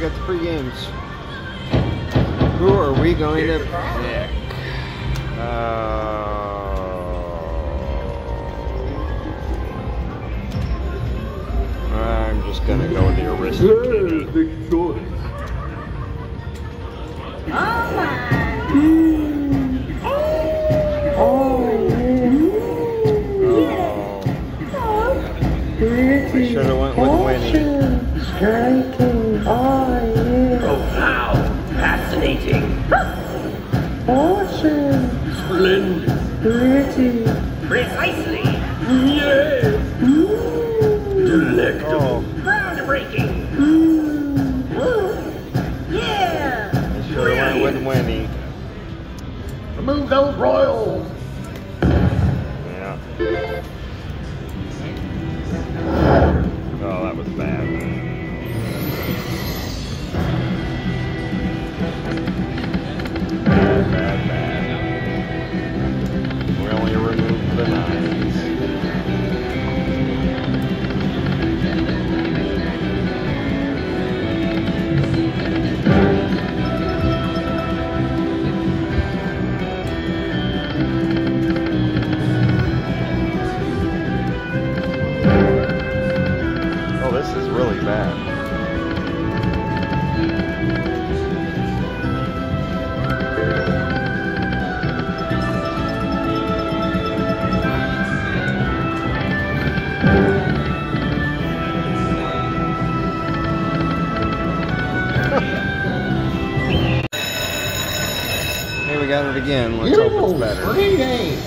got the free games. Who are we going to pick? I'm just gonna go with the Aristocrat. Big choice. Oh my! We should have went with Winnie. Striking. Oh yeah. Oh wow, fascinating. Awesome. Splendid. Pretty. Precisely. Yes. Delectable. Groundbreaking. Yeah. We should have went with Winnie. Remove those royals. Yeah. Oh, that was bad. Bad. We only removed the 9s. Oh, this is really bad. Hey, we got it again. Let's hope it's better. Free game.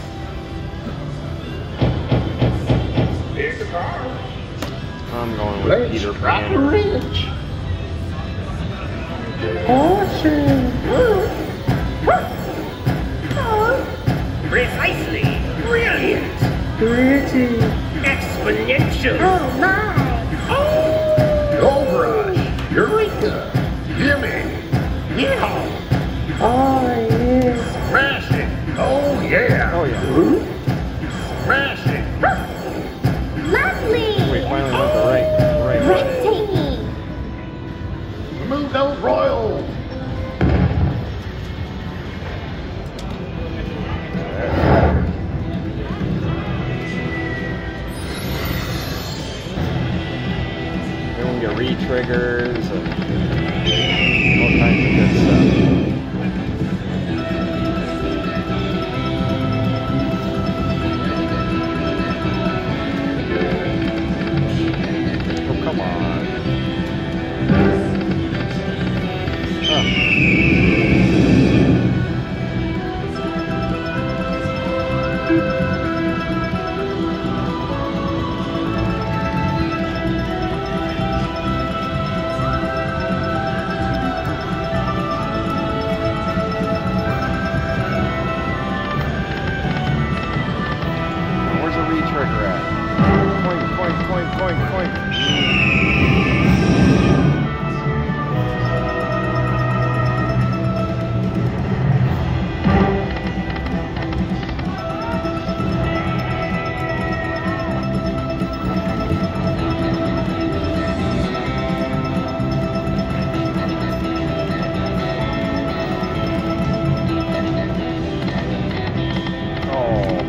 Pick a car. I'm going with Peter Pan. Rich. Awesome. Precisely. Brilliant. Pretty. Exponential. Oh my! Gold Rush. Eureka. Gimme. Yeehaw. Oh yeah. Smash it. Oh yeah. Oh, yeah. Smash it. Lovely! We finally went the right way. Breathtaking! Remove those royals. Then we get re-triggers and all kinds of good stuff. Oh, come on. Where's the re-trigger at? Point. Oh.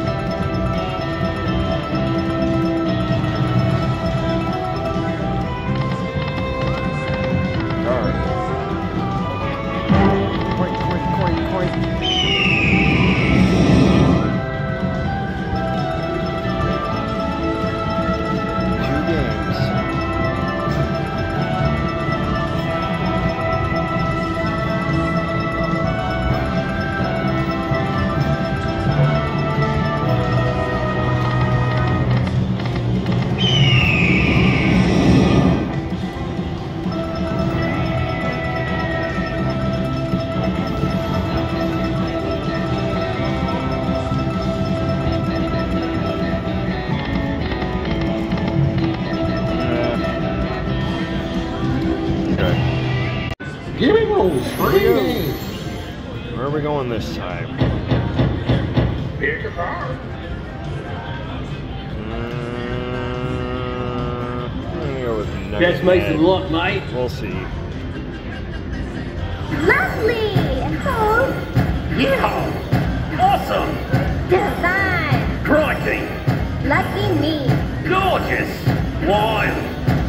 Give me those free go. games. Where are we going this time? Pick a car. I'm gonna go with nugget Just makes head. it look, mate. We'll see. Lovely. Oh, Yeah. Awesome. divine. Crikey. Lucky me. Gorgeous. Wild.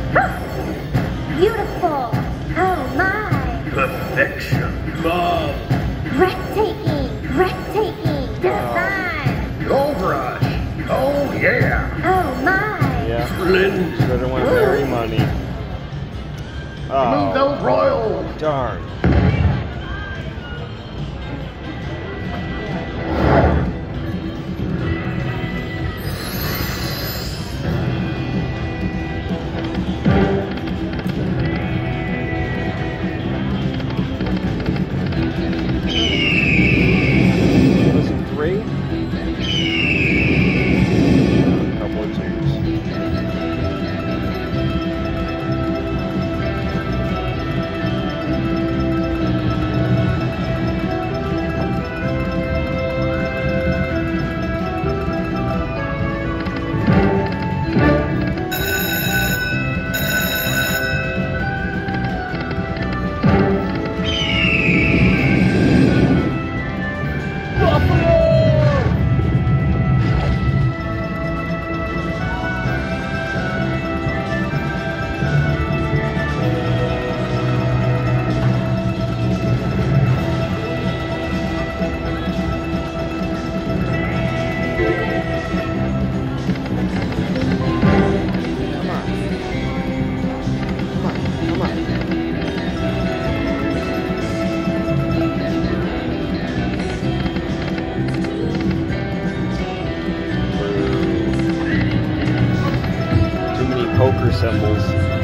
Beautiful. Oh my. Perfection. Love. Breathtaking. Breathtaking. Divine. Gold rush. Oh yeah. Oh my. Yeah. Splendid. Should have went Merry Money. Move Oh, those royals. darn. Was it 3? A couple of 2s. Poker symbols.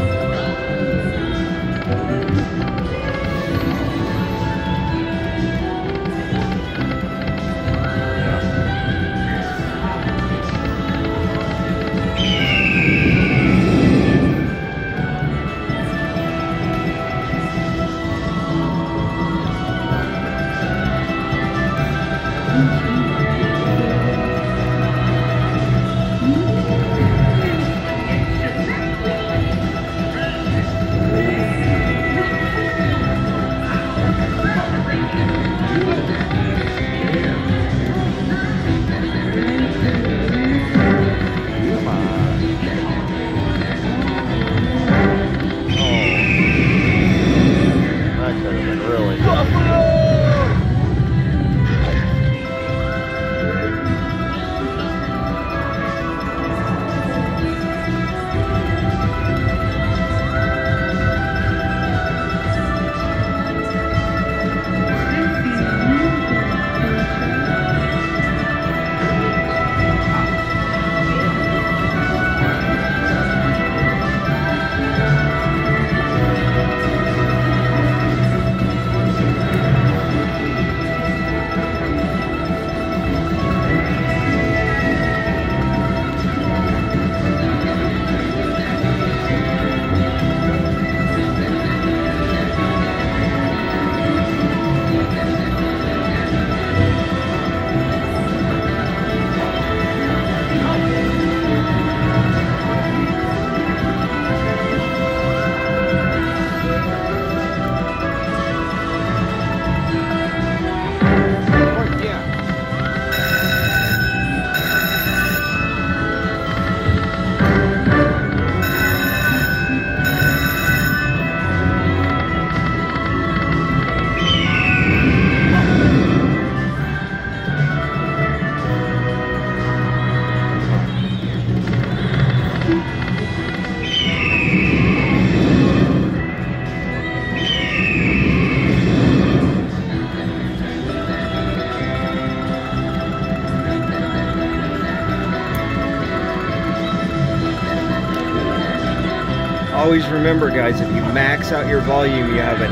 Always remember, guys, if you max out your volume, you have an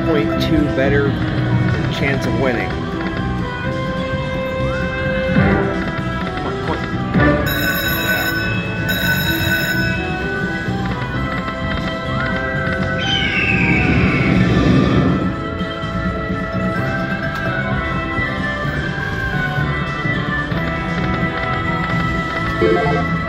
8.2 better chance of winning. Thank you.